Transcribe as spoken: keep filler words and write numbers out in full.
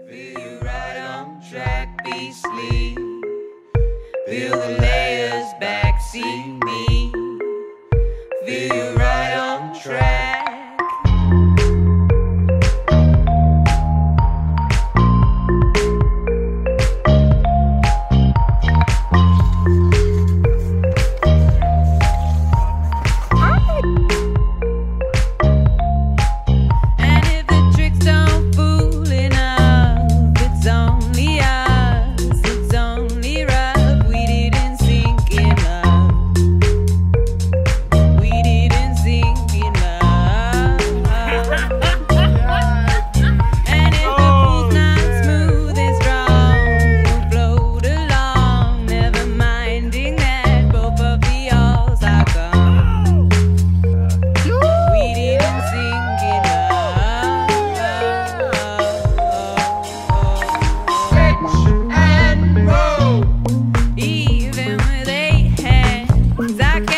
Feel you right on track, be sleep. Feel the layers backseat me. Feel you right on track. I can't